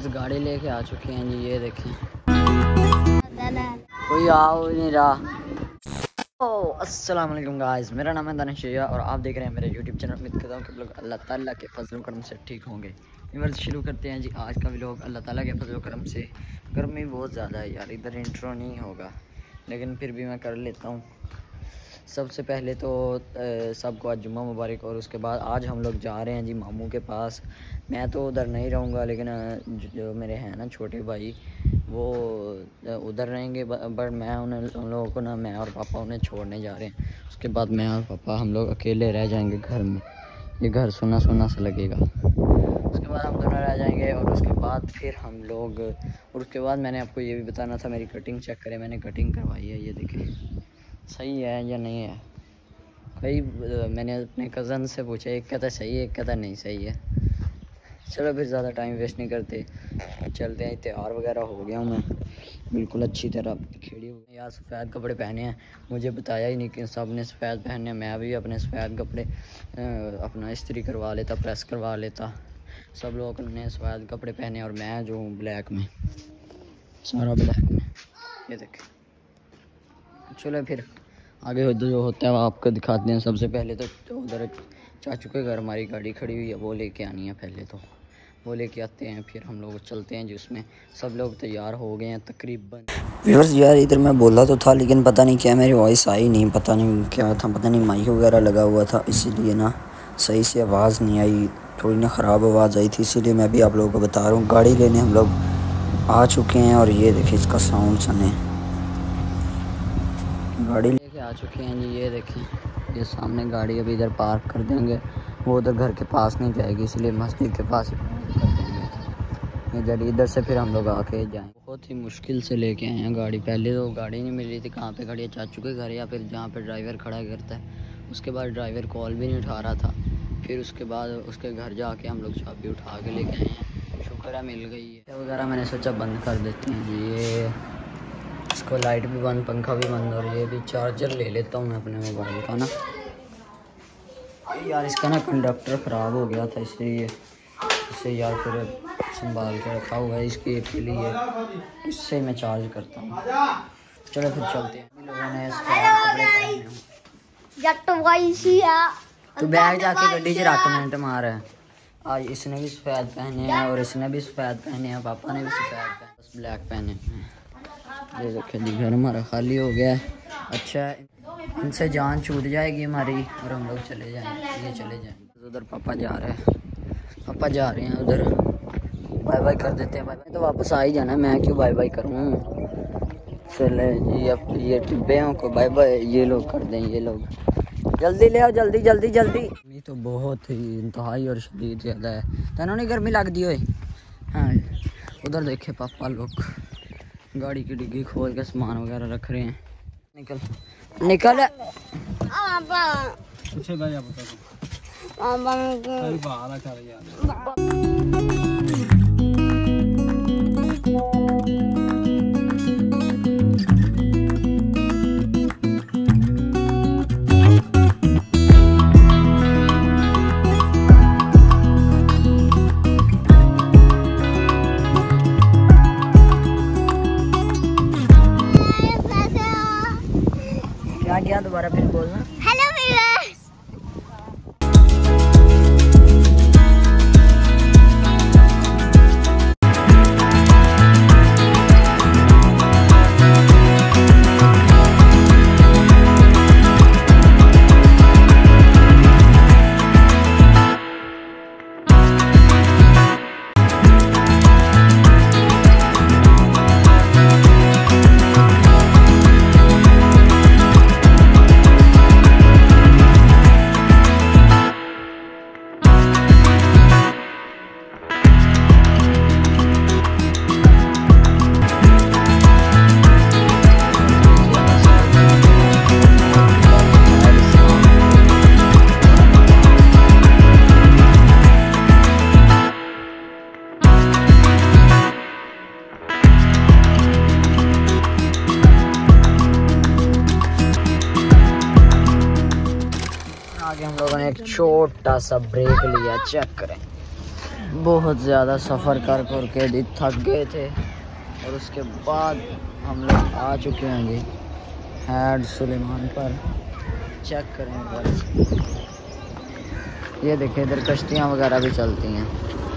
Viewers गाड़ी लेके आ चुके हैं जी, ये देखें कोई आओ नहीं रहा। अस्सलाम वालेकुम गाइस, मेरा नाम है दानिश और आप देख रहे हैं मेरे यूट्यूब चैनल। उम्मीद करता हूँ कि लोग अल्लाह ताला के फजल करम से ठीक होंगे। व्यूअर्स शुरू करते हैं जी आज का व्लॉग। अल्लाह ताला के फजल करम से गर्मी बहुत ज़्यादा है यार, इधर इंट्रो नहीं होगा लेकिन फिर भी मैं कर लेता हूँ। सबसे पहले तो सबको आज जुम्मा मुबारक। और उसके बाद आज हम लोग जा रहे हैं जी मामू के पास। मैं तो उधर नहीं रहूँगा लेकिन जो मेरे हैं ना छोटे भाई वो उधर रहेंगे, बट मैं उन लोगों को ना, मैं और पापा उन्हें छोड़ने जा रहे हैं। उसके बाद मैं और पापा हम लोग अकेले रह जाएंगे घर में। ये घर सुना सुना सा लगेगा। उसके बाद हम दोनों रह जाएंगे और उसके बाद फिर हम लोग, और उसके बाद मैंने आपको ये भी बताना था, मेरी कटिंग चेक करें। मैंने कटिंग करवाई है, ये देखें सही है या नहीं है। कई मैंने अपने कज़न से पूछा, एक कहता सही है, एक कहता नहीं सही है। चलो फिर ज़्यादा टाइम वेस्ट नहीं करते, चलते हैं। तैयार वगैरह हो गया हूँ मैं बिल्कुल अच्छी तरह खिड़ी हुई यार। सफ़ेद कपड़े पहने हैं, मुझे बताया ही नहीं कि सब ने सफ़ेद पहने हैं। मैं भी अपने सफ़ेद कपड़े अपना इस्त्री करवा लेता, प्रेस करवा लेता। सब लोग ने सफ़ेद कपड़े पहने और मैं जो हूँ ब्लैक में, सारा ब्लैक में, ये देखें। चलो फिर आगे उधर जो होता है वो आपको दिखाते हैं। सबसे पहले तो उधर चाचू के घर हमारी गाड़ी खड़ी हुई है, वो लेके आनी है। पहले तो वो लेके आते हैं, फिर हम लोग चलते हैं जिसमें सब लोग तैयार हो गए हैं तकरीबन। व्यूअर्स यार इधर मैं बोला तो था लेकिन पता नहीं क्या मेरी वॉइस आई नहीं, पता नहीं क्या था, पता नहीं माइक वगैरह लगा हुआ था, इसीलिए ना सही से आवाज़ नहीं आई, थोड़ी ना ख़राब आवाज़ आई थी। इसीलिए मैं भी आप लोगों को बता रहा हूँ। गाड़ी लेने हम लोग आ चुके हैं और ये देखिए इसका साउंड सुने। गाड़ी लेके आ चुके हैं जी, ये देखें। ये सामने गाड़ी अभी इधर पार्क कर देंगे, वो उधर घर के पास नहीं जाएगी, इसलिए मस्जिद के पास कर देंगे इधर से। फिर हम लोग आके जाएंगे। बहुत ही मुश्किल से लेके आए हैं गाड़ी। पहले तो गाड़ी नहीं मिल रही थी, कहाँ पे खड़ी है, चाचू के घर या फिर जहाँ पे ड्राइवर खड़ा करता है। उसके बाद ड्राइवर कॉल भी नहीं उठा रहा था। फिर उसके बाद उसके घर जाके हम लोग चाबी उठा के लेके आए हैं। शुक्र है मिल गई है वगैरह। मैंने सोचा बंद कर देते हैं जी, ये इसको लाइट भी बंद, पंखा भी बंद, और ये भी चार्जर ले लेता हूँ मैं अपने मोबाइल का ना। यार इसका ना कंडक्टर ख़राब हो गया था, इसलिए इसे यार फिर संभाल के रखा हुआ है इसके लिए। इससे मैं चार्ज करता हूँ। चलो फिर चलते हैं। लोगों ने तो बैग जाके गड्डी च रख, मिनट मार है। आज इसने भी सफ़ेद पहने हैं और इसने भी सफ़ेद पहने हैं, पापा ने भी सफ़ेद पहने, बस ब्लैक पहने हैं। ये देखिए जी घर हमारा खाली हो गया है। अच्छा इनसे जान छूट जाएगी हमारी और हम लोग चले जाएंगे, ये चले जाएंगे। उधर पापा जा रहे हैं, पापा जा रहे हैं उधर। बाय बाय कर देते हैं। बाय बाय तो वापस आ ही जाना, मैं क्यों बाय बाय करूँ। चले जी अब ये टिब्बे को बाय बाय ये लोग कर दें। ये लोग जल्दी ले आओ, जल्दी जल्दी जल्दी। ये तो बहुत ही इंतहाई और शदीद ज़्यादा है। तो नहीं गर्मी लग दी हुई। हाँ उधर देखे पापा लोग गाड़ी की डिग्गी खोल के सामान वगैरह रख रहे हैं। निकल निकल। क्या दोबारा फिर बोलना। Hello viewers. आगे हम लोगों ने एक छोटा सा ब्रेक लिया, चेक करें। बहुत ज़्यादा सफ़र कर के थक गए थे और उसके बाद हम लोग आ चुके हैं जी हैड सुलेमान पर। चेक करें बस, ये देखें इधर कश्तियाँ वगैरह भी चलती हैं।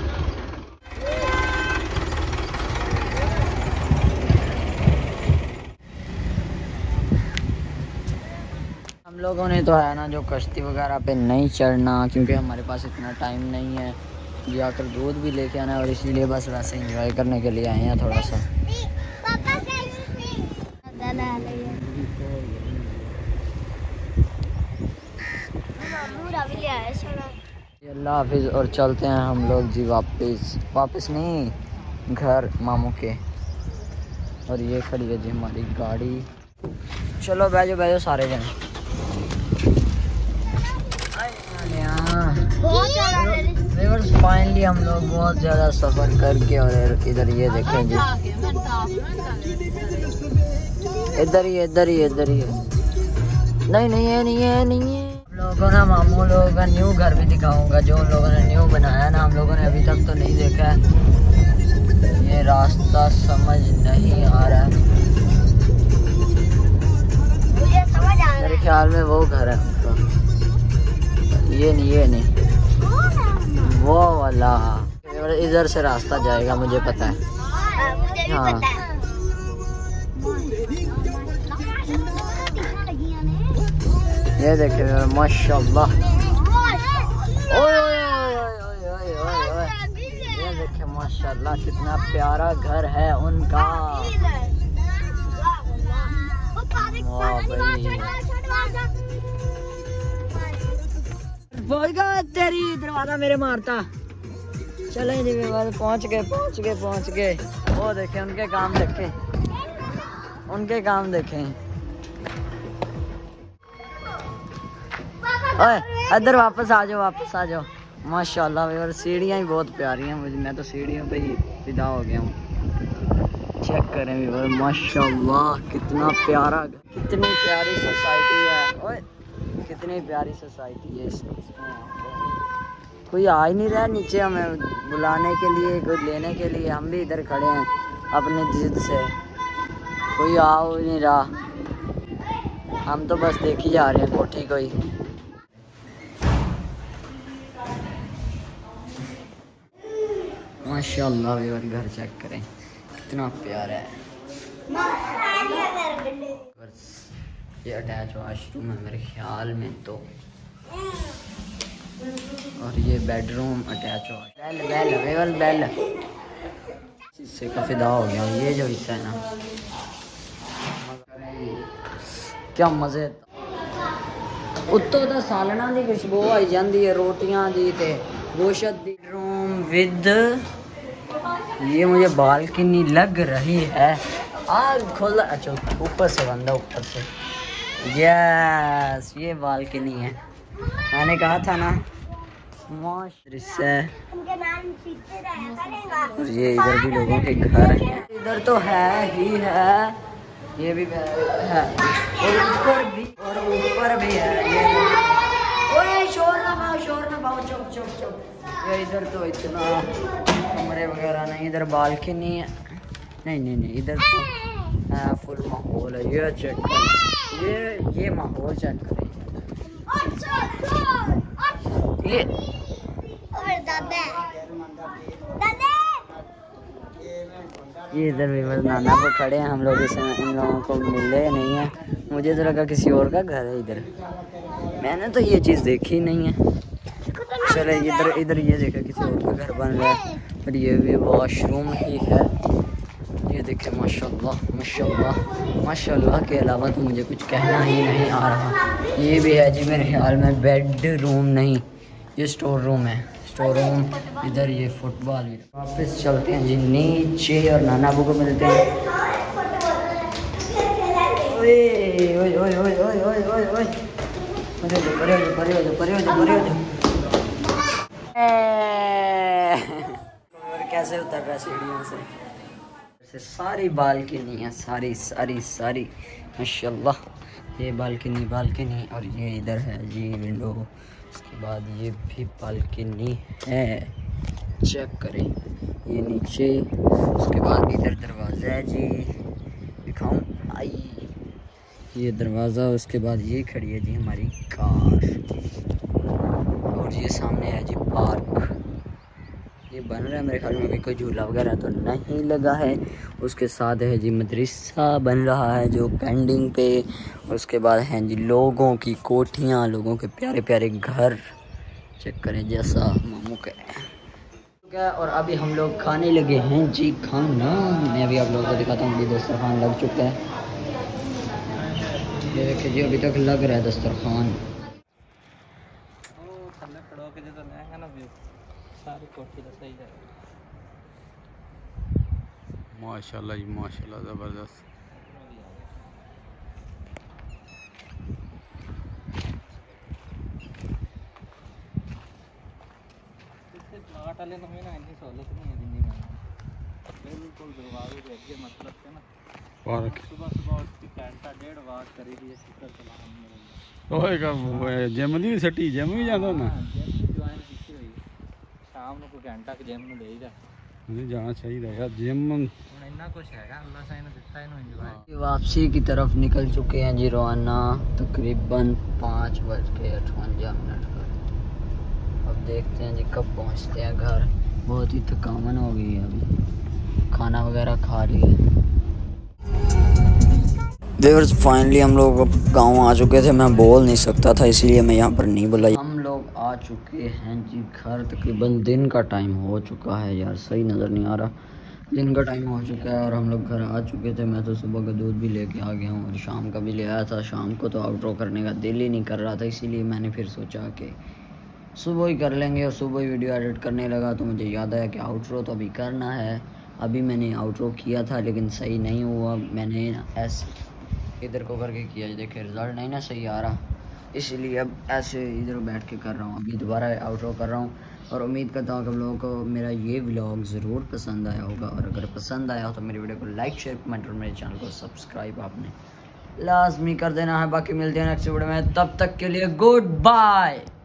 हम लोगों ने तो है ना जो कश्ती वगैरह पे नहीं चढ़ना, क्योंकि हमारे पास इतना टाइम नहीं है, जाकर दूध भी लेके आना है और इसीलिए बस वैसे एंजॉय करने के लिए आए हैं थोड़ा सा। अल्लाह हाफिज़। और चलते हैं हम लोग जी वापस नहीं घर मामू के। और ये खड़ी है जी हमारी गाड़ी। चलो बैठो सारे जने। फाइनली हम लोग बहुत ज़्यादा सफ़र करके और इधर ये देखें जी, इधर ही नहीं है। हम लोगों को ना मामू लोगों का न्यू घर भी दिखाऊंगा, जो उन लोगों ने न्यू बनाया ना, हम लोगों ने अभी तक तो नहीं देखा है। ये रास्ता समझ नहीं आ रहा है, मुझे समझ आ रहा है। मेरे ख्याल में वो घर है उनका, ये नहीं वो वाला। इधर से रास्ता जाएगा, मुझे पता है। हाँ ये देखे माशाल्लाह, ये देखे माशाल्लाह कितना प्यारा घर है उनका। तेरी दरवाजा मेरे मारता। चले जी पहुंच गए। वो देखे उनके काम देखे। ओए इधर वापस आ जाओ। माशाल्लाह यार सीढ़ियाँ ही बहुत प्यारी हैं मुझे, मैं तो सीढ़ियों पे ही फिदा हो गया हूँ। चेक करें यार माशाल्लाह कितना प्यारा, कितनी प्यारी सोसाइटी है। ओए कितनी प्यारी सोसाइटी है इसमें। कोई आ ही नहीं रहा नीचे हमें बुलाने के लिए, कोई लेने के लिए। हम भी इधर खड़े हैं अपने जिद से, कोई आ ही नहीं रहा। हम तो बस देख ही जा रहे हैं कोठी कोई। माशाल्लाह यार घर चेक करें कितना प्यारा है। ये अटैच वॉशरूम है मेरे ख्याल में तो, और ये बेडरूम अटैच बेल इससे का फिदा हो गया। ये जो हिस्सा है ना, क्या मज़े। उत्तों तो सालना की खुशबू आई जाती है, रोटियां दी ते गोश्त दी। रूम विद ये मुझे बालकनी लग रही है। आग खोला, अच्छा ऊपर से बंदा, ऊपर से। यस ये बालकनी है, मैंने कहा था ना। दृश्य और ये इधर भी लोगों के घर हैं। इधर तो है ही है, ये भी है और ऊपर भी है। ये शोर ना पाओ, चुप। ये इधर तो इतना कमरे वगैरह नहीं, इधर बालकनी है। नहीं इधर तो फुल माहौल है। ये चेक करें, ये माहौल चेक करें। ये इधर भी बस नाना को खड़े हैं हम लोग, इन लोगों को मिले नहीं है। मुझे तो लगा किसी और का घर है इधर, मैंने तो ये चीज़ देखी नहीं है। चले इधर ये देखा किसी और का घर बन रहा है, पर ये भी वॉशरूम ही है। ये देखे माशाल्लाह के अलावा तो मुझे कुछ कहना ही नहीं आ रहा। ये भी है जी मेरे ख्याल में बेडरूम नहीं, ये स्टोर रूम है। इधर ये फुटबॉल भी। वापस चलते हैं जी नीचे और नाना अबू को मिलते हैं। कैसे उतर रहा है सीढ़ियों से। सारी बालकनी है, सारी माशाल्लाह। ये बालकनी और ये इधर है जी विंडो। उसके बाद ये भी बालकनी है। चेक करें, ये नीचे, उसके बाद इधर दरवाज़ा है जी, दिखाऊं, आई ये दरवाज़ा, उसके बाद ये खड़ी है जी हमारी कार, और ये सामने है जी पार्क। ये बन रहा है मेरे ख्याल में, अभी कोई झूला वगैरह तो नहीं लगा है। उसके साथ है जी मदरसा बन रहा है जो पेंडिंग पे। उसके बाद हैं जी लोगों की कोठियाँ, लोगों के प्यारे प्यारे घर, चेक करें जैसा मामू का है। और अभी हम लोग खाने लगे हैं जी खाना। मैं अभी आप लोगों को दिखाता हूँ, अभी दस्तरखान लग चुका है, ये देखिए जी अभी तक लग रहा है दस्तरखान। माशाल्लाह जी माशाल्लाह, ज़बरदस्त। जिम दी सट्टी, जिम भी जाता होना? शाम को घंटा जिम में लेईदा, जाना चाहिए यार जिम। वापसी की तरफ निकल चुके हैं जी रवाना, तकरीबन 5:58 पर। अब देखते हैं जी कब पहुंचते हैं घर। बहुत ही थकान हो गई है, अभी खाना वगैरह खा लिए। व्यूअर्स फाइनली हम लोग अब गाँव आ चुके थे, मैं बोल नहीं सकता था इसीलिए मैं यहाँ पर नहीं बोला। हम लोग आ चुके हैं जी घर, तकरीबन दिन का टाइम हो चुका है, यार सही नज़र नहीं आ रहा, दिन का टाइम हो चुका है और हम लोग घर आ चुके थे। मैं तो सुबह का दूध भी लेके आ गया हूँ और शाम का भी ले आया था। शाम को तो आउटरो करने का दिल ही नहीं कर रहा था, इसीलिए मैंने फिर सोचा कि सुबह ही कर लेंगे, और सुबह ही वीडियो एडिट करने लगा तो मुझे याद आया कि आउटरो तो अभी करना है। अभी मैंने आउटरो किया था लेकिन सही नहीं हुआ, मैंने ऐसे इधर को करके किया, देखिए रिज़ल्ट नहीं ना सही आ रहा, इसलिए अब ऐसे इधर बैठ के कर रहा हूँ। अभी दोबारा आउटरो कर रहा हूँ और उम्मीद करता हूँ कि आप लोगों को मेरा ये व्लॉग ज़रूर पसंद आया होगा, और अगर पसंद आया हो तो मेरी वीडियो को लाइक शेयर कमेंट और मेरे चैनल को सब्सक्राइब आपने लाजमी कर देना है। बाकी मिलते हैं नेक्स्ट वीडियो में, तब तक के लिए गुड बाय।